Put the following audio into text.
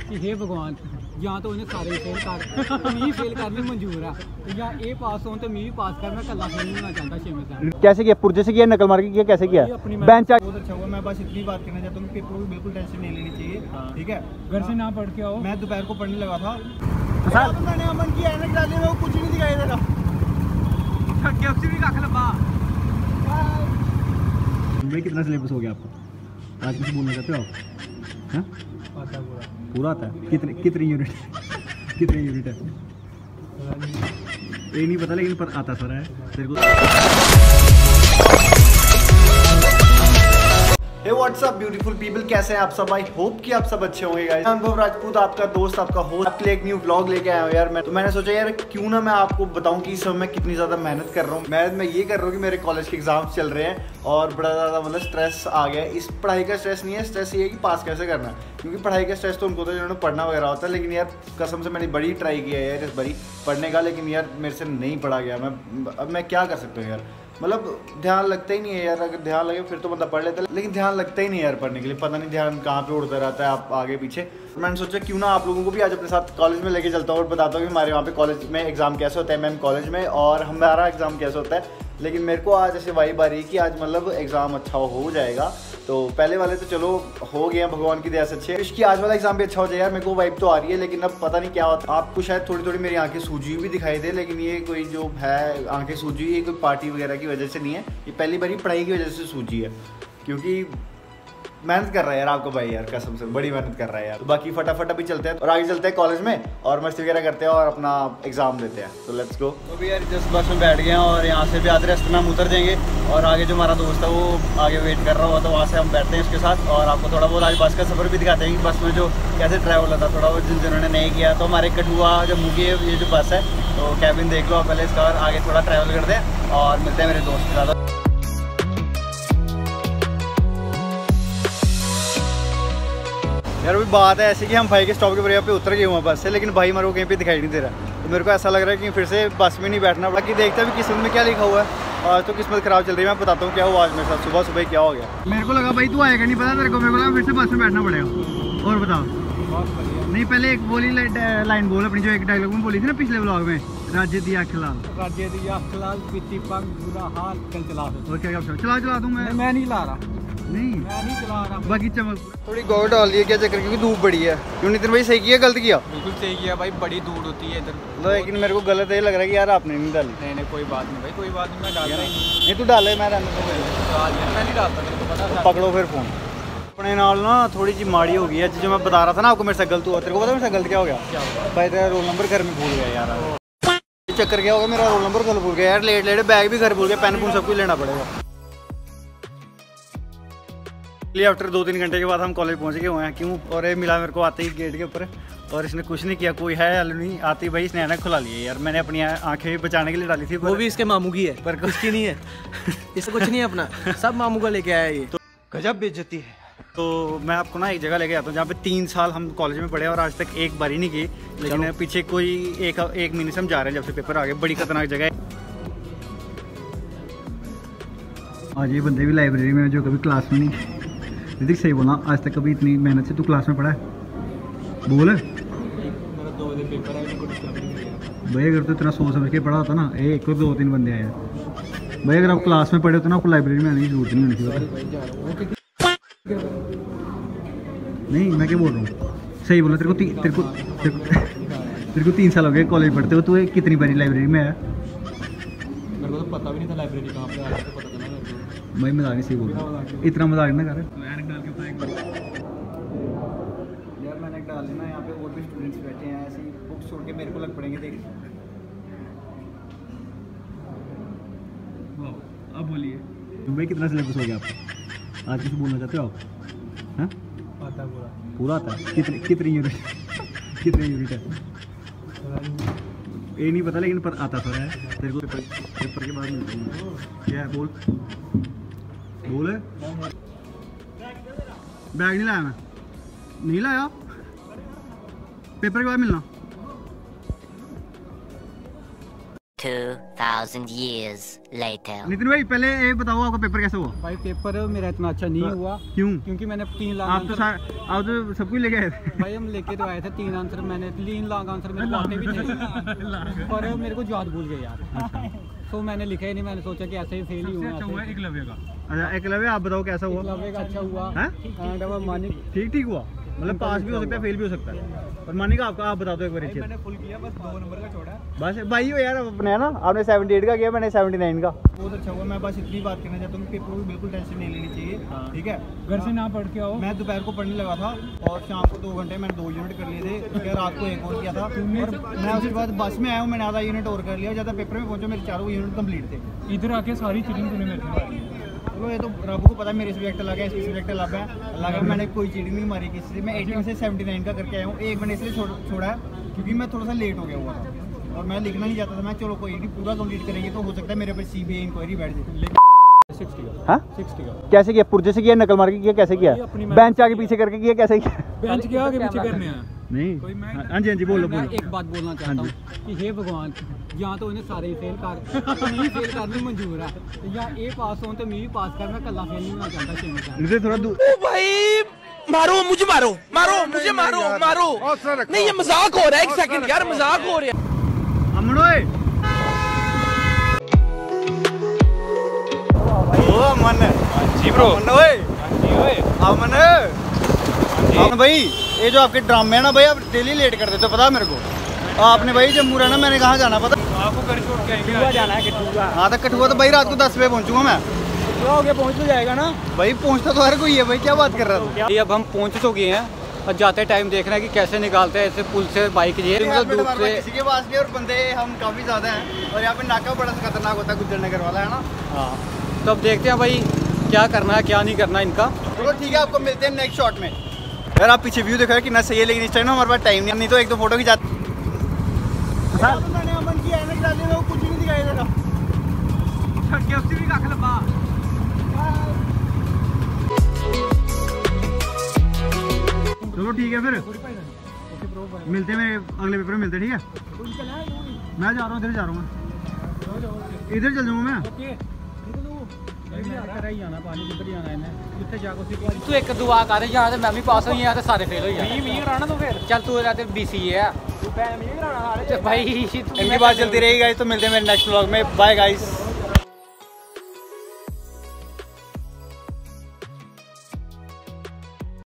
कि हे भगवान या तो उन्हें सारे फेल कर मी फेल करनी मंजूर है या ए पास हो तो मी भी पास कर, मैं कल्ला फेल नहीं होना चाहता 6 में से। कैसे किया? पुर्जे से किया, नकल मार के किया, कैसे किया? बेंच बहुत अच्छा हुआ। मैं बस इतनी बात कहना चाहता हूँ, पेपर की बिल्कुल टेंशन नहीं लेनी चाहिए, ठीक है? घर से ना पढ़ के आओ। मैं दोपहर को पढ़ने लगा था, मैंने अमन की ऐनक डाली में वो कुछ नहीं दिखाई दे रहा। भी काख लबा भाई कितना सिलेबस हो गया आपको? आज कुछ बोलना चाहते हो आप? हाँ? पूरा आता है? कितनी यूनिट कितने यूनिट है ये नहीं पता, लेकिन पर आता सारा है तेरे को। हे व्हाट्सअप ब्यूटीफुल पीपल, कैसे हैं आप सब? आई होप कि आप सब अच्छे होंगे गाइस। अनुभव राजपूत आपका दोस्त, आपका होस्ट, आपके लिए एक न्यू व्लॉग लेके आया हूं यार। मैंने सोचा यार क्यों ना मैं आपको बताऊं कि इस समय मैं कितनी ज़्यादा मेहनत कर रहा हूं। मैं ये कर रहा हूं कि मेरे कॉलेज के एग्जाम्स चल रहे हैं और बड़ा ज़्यादा मतलब स्ट्रेस आ गया है। इस पढ़ाई का स्ट्रेस नहीं है, स्ट्रेस ये है कि पास कैसे करना है, क्योंकि पढ़ाई का स्ट्रेस तो उनको तो जिन्होंने पढ़ना वगैरह होता है। लेकिन यार कसम से मैंने बड़ी ट्राई किया है यार इस बारी पढ़ने का, लेकिन यार मेरे से नहीं पढ़ा गया। अब मैं क्या कर सकता हूँ यार, मतलब ध्यान लगता ही नहीं है यार। अगर ध्यान लगे फिर तो बंदा पढ़ लेता है, लेकिन ध्यान लगता ही नहीं यार पढ़ने के लिए। पता नहीं ध्यान कहाँ पे उड़ता रहता है, आप आगे पीछे। मैंने सोचा क्यों ना आप लोगों को भी आज अपने साथ कॉलेज में लेके चलता हूँ और बताता हूँ कि हमारे वहाँ पे कॉलेज में एग्जाम कैसे होता है, मैम कॉलेज में, और हमारा एग्जाम कैसे होता है। लेकिन मेरे को आज ऐसे वाइब आ रही है कि आज मतलब एग्जाम अच्छा हो जाएगा। तो पहले वाले तो चलो हो गया, भगवान की दया से अच्छे। इसकी आज वाला एग्जाम भी अच्छा हो जाए यार, मेरे को वाइब तो आ रही है। लेकिन अब पता नहीं क्या होता है। आपको शायद थोड़ी थोड़ी मेरी आंखें सूजी हुई भी दिखाई दे, लेकिन ये कोई जो है आंखें सूजी हुई, ये कोई पार्टी वगैरह की वजह से नहीं है, ये पहली बारी पढ़ाई की वजह से सूजी है। क्योंकि मेहनत कर रहा है यार आपको भाई, यार कसम से बड़ी मेहनत कर रहा है यार। तो बाकी फटाफट अभी चलते हैं और आगे चलते हैं कॉलेज में और मस्ती वगैरह करते हैं और अपना एग्जाम देते हैं। तो लेट्स गो। तो भी यार जस्ट बस में बैठ गए हैं और यहाँ से भी आधे रास्ते में हम उतर जाएंगे और आगे जो हमारा दोस्त है वो आगे वेट कर रहा हुआ, तो वहाँ से हम बैठते हैं उसके साथ और आपको थोड़ा बहुत आज बस का सफ़र भी दिखाते हैं कि बस में जो कैसे ट्रैवल होता है, थोड़ा बहुत जिन्होंने नहीं किया। तो हमारे कठुआ जम्मू की ये जो बस है, तो कैबिन देख लो आप पहले इसका, और आगे थोड़ा ट्रैवल करते हैं और मिलते हैं मेरे दोस्त के साथ। यार अभी बात है ऐसी कि हम भाई के स्टॉप के ऊपर यहाँ पे उतर गए हुए हैं बस से, लेकिन भाई हमारे को कहीं पे दिखाई नहीं दे रहा। तो मेरे को ऐसा लग रहा है कि फिर से बस में नहीं बैठना। बाकी देखते हैं अभी किस्मत में क्या लिखा हुआ है। आज तो किस्मत खराब चल रही है, मैं बताता हूँ क्या हुआ आज मेरे साथ। सुबह सुबह क्या हो गया मेरे को लगा भाई तू आएगा नहीं, पता तेरे को। मेरे को लगा फिर से बस में बैठना पड़ेगा। और बताओ। नहीं पहले एक बोली लाइन बोल अपनी, जो एक डायलॉग में बोली थी ना पिछले ब्लॉग में, राज्य दिया खिलाल, राज्य दिया खिलाल पीती पंग बुरा हाल कल चला दो। और क्या चला दूँ मैं नहीं ला रहा, नहीं मैं नहीं चला रहा। बाकी चमक थोड़ी गौर डाल दी है, क्या चक्कर, क्योंकि धूप बड़ी है। क्यों नितिन भाई सही किया गलत किया? बिल्कुल सही किया भाई, बड़ी दूर होती है इधर। लेकिन मेरे को गलत ये लग रहा है कि यार आपने नहीं डाली। नहीं कोई बात नहीं भाई, कोई बात नहीं, मैं डालता ही नहीं। नहीं तू डाले, मैं मैं नहीं डालता, मेरे को पता। पकड़ो फिर फोन अपने नाल ना। थोड़ी सी माड़ी हो गई है जो मैं बता रहा था ना आपको, मेरे से गलत हुआ। तेरे को पता मेरे से गलत क्या हो गया? भाई तेरा रोल नंबर घर में भूल गया यार। चक्कर क्या हो गया, मेरा रोल नंबर घर भूल गया यार। लेट बैग भी घर भूल गया, पेन सब कुछ लेना पड़ेगा। आफ्टर 2-3 घंटे के बाद हम कॉलेज पहुंच गए हुए हैं। क्यों? और ये मिला मेरे को आते ही गेट के ऊपर, और इसने कुछ नहीं किया, कोई है हल नहीं आती भाई, इसने ऐनक खुला लिया यार। मैंने अपनी आंखें भी बचाने के लिए डाली थी, वो भी इसके मामू की है, पर कुछ की नहीं है। इससे कुछ नहीं है अपना, सब मामू का लेके आया ये। तो गजब बेइज्जती है। तो मैं आपको ना एक जगह लेके जाता हूँ जहाँ पे 3 साल हम कॉलेज में पढ़े और आज तक एक बारी नहीं की, लेकिन पीछे कोई एक महीने से हम जा रहे हैं जब से पेपर आ गए। बड़ी खतरनाक जगह है। आज ये बंदे भी लाइब्रेरी में जो कभी क्लास में नहीं। ऋतिक सही बोला, आज तक कभी इतनी मेहनत से तू क्लास में पढ़ा है? बोल। मेरा 2 बजे पेपर है, भाई अगर तो इतना सोच समझ के पढ़ा होता ना, एक और 2-3 बंदे आए भाई। अगर आप क्लास में पढ़े होते ना, आपको लाइब्रेरी में आने की जरूरत नहीं होनी थी। नहीं मैं क्या बोल रहा हूँ, सही बोला। तेरे को 3 साल हो गए कॉलेज पढ़ते हो, तू कितनी बारी लाइब्रेरी में आया? मेरे को तो पता भी नहीं था लाइब्रेरी कहाँ पे, आज तो पता चला मेरे को। भाई मजाक नहीं, सही बोल रहा, इतना मजाक ना कर। यार मैंने डाल लेना, यहाँ पे और भी स्टूडेंट्स बैठे हैं, ऐसे बुक्स छोड़ के मेरे को लग पड़ेंगे। देख अब बोलिए भाई कितना सिलेबस हो गया आपका? आज कुछ बोलना चाहते हो आप? हाँ आता है पूरा आता है? कितनी यूनिट कितने यूनिट है ये नहीं पता, लेकिन पर आता सारा है। तेरे को पेपर के बाद मिलता हूँ। क्या है बोल बैग नहीं लाया मैं, नहीं लाया, पेपर के बाद मिलना। 2,000 years later. नितिन भाई पहले ये बताओ आपका पेपर कैसा हुआ? भाई पेपर मेरा इतना अच्छा नहीं हुआ। क्यों? क्योंकि मैंने 3 लाख आप तो सब कुछ लेके आए थे। भाई हम लेके तो आए थे 3 आंसर, मैंने 3 लाख आंसर मेरे को आते भी थे पर मेरे को याद भूल गए यार। तो मैंने लिखा ही नहीं, मैंने सोचा कि ऐसे ही फेल ही हुआ। एकलव्य का। अच्छा एकलव्य आप बताओ कैसा हुआ? एकलव्य का अच्छा हुआ। मानिक ठीक हुआ, मतलब पास भी हो सकता है फेल भी हो सकता है। और मानिक आपका आप बता दो एक बार। मैंने फुल किया, बस 2 नंबर का छोड़ा। बस भाई हो यार अपने है ना, आपने 78 का किया, मैंने 79 का। बहुत अच्छा हुआ। मैं बस इतनी बात कहना चाहता हूँ कि पेपर को बिल्कुल टेंशन नहीं लेनी चाहिए, ठीक है? घर से ना पढ़ के आओ। मैं दोपहर को पढ़ने लगा था और शाम को 2 घंटे मैंने 2 यूनिट कर लिए थे, ठीक है? रात को 1 और किया था और मैं उसके बाद बस में आया हूँ, मैंने आधा यूनिट और कर लिया। ज़्यादा पेपर में पहुँचा मेरे 4 यूनिट कंप्लीट थे। इधर आके सारी चीटिंग तूने मेरे से मारी। चलो ये तो रब को पता है, मेरे सब्जेक्ट अलग है, इसके सब्जेक्ट अलग है। मैंने कोई चीटिंग नहीं मारी किसी से। मैं 80 में से 79 का करके आया हूँ। एक मैंने इसलिए छोड़ा है क्योंकि मैं थोड़ा सा लेट हो गया हुआ था और मैं लिखना नहीं चाहता था। मैं चलो कोई नहीं, पूरा कंप्लीट करेंगे तो हो सकता है मेरे पे CBI इंक्वायरी बैठ जाए। 60 का कैसे किया? पुर्जे से किया, नकल मार के किया, कैसे किया? बेंच आगे पीछे करके किया, कैसे किया? बेंच के आगे पीछे करने हैं नहीं। हाँ जी बोलो। मैं एक बात बोलना चाहता हूँ कि हे भगवान, या तो इन्हें सारे फेल कर, नहीं फेल करनी मंजूर है, या ए पास हो तो मैं भी पास कर, मैं कल्ला फेल नहीं होना चाहता। मुझे थोड़ा दूर भाई मारो मुझे, मारो मुझे, मारो नहीं, ये मजाक हो रहा है। 1 सेकंड यार, मजाक हो रहा है। अमन ओए, ओ अमन जी ब्रो, अमन ओए, अमन अमन भाई, ये जो आपके ड्रामे है ना भाई, आप डेली लेट कर देते हो, पता है मेरे को। आपने भाई जम्मू रहना, मैंने कहाँ जाना पता? आपको घर छोड़ के कठुआ जाना है। कठुआ, हाँ तो कठुआ तो भाई रात को 10 बजे पहुँचूंगा मैं। हो गया, पहुँच तो जाएगा ना भाई? पहुँचता तो हर कोई है भाई, क्या बात कर रहा था? अब हम पहुँच तो गए हैं और जाते टाइम देख रहे हैं कि कैसे निकालते हैं ऐसे पुल से बाइक। ये किसी के पास नहीं, और बंदे हम काफ़ी ज़्यादा हैं और यहाँ पे नाका बड़ा खतरनाक होता है, गुज्जर नगर वाला है ना। हाँ, तो अब देखते हैं भाई क्या करना है क्या नहीं करना इनका। चलो ठीक है, आपको मिलते हैं नेक्स्ट शॉट में। यार आप पीछे व्यू देखो कितना सही है, लेकिन इस टाइम ना हमारे पास टाइम नहीं तो 1-2 फोटो खिंचाते। मैंने अमन की ऐनक डाली है, वो कुछ नहीं दिखाई दे रहा। चलो ठीक है फिर मिलते हैं, मेरे अगले पेपर में मिलते हैं, ठीक है? मैं जा रहा हूँ, इधर जा रहा हूँ, इधर चल जाऊँगा मैं। तू एक दुआ कर, यहाँ से मैं भी पास हुई, यहाँ से सारे फेल हो जाए। तो फिर चल तू रहते BCA है भाई, इनकी बात चलती रहेगी गाइस। तो मिलते हैं मेरे नेक्स्ट व्लॉग में। Bye guys.